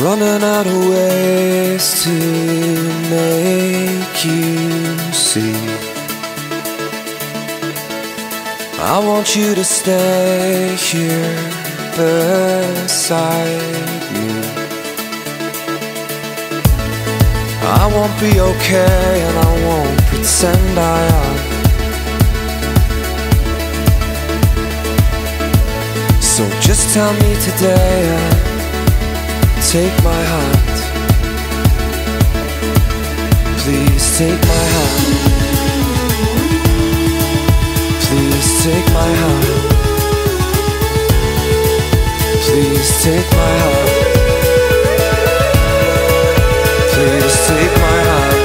running out of ways to make you see. I want you to stay here beside me. I won't be okay and I won't pretend I am. So just tell me today and take my hand. Please take my hand. Please take my hand. Please take my hand. Please take my hand.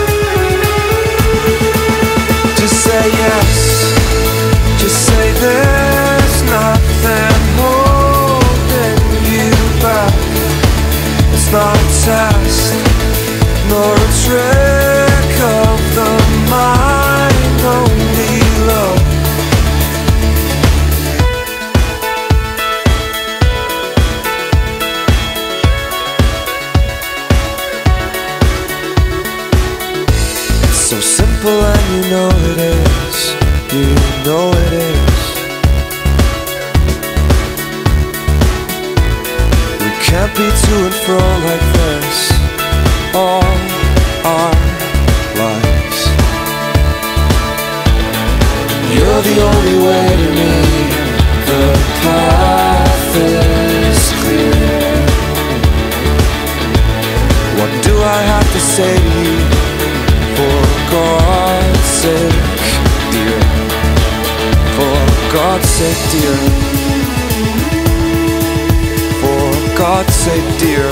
Just say yes. Just say there's nothing holding you back. It's not a test, nor a trick of the mind, only love. It's so simple and you know it is. You know it is. We can't be to and fro like this all our lives. You're the only way to me. The path is clear. What do I have to say to you? For God's sake, dear. For God's sake, dear. For God's sake, dear.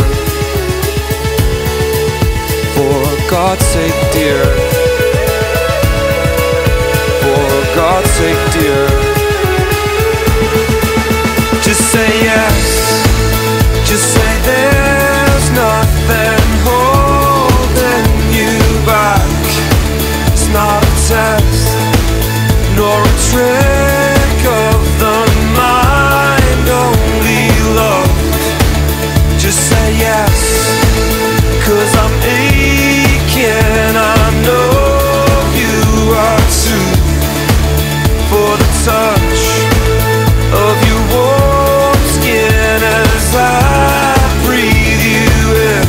For God's sake, dear. For God's sake, dear. Just say yes. Just say there's nothing holding you back. It's not a test, nor a trick of the mind, only love. Just say yes, 'cause I'm aching, I know you are too. For the touch of your warm skin as I breathe you in.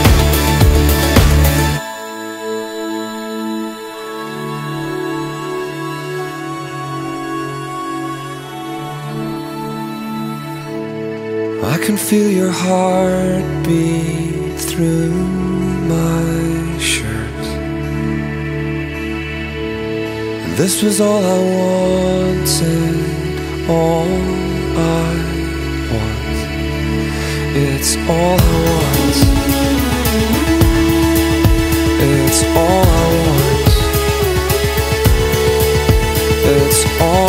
I can feel your heartbeat through my shirt. And this was all I wanted, all I want. It's all I want. It's all I want. It's all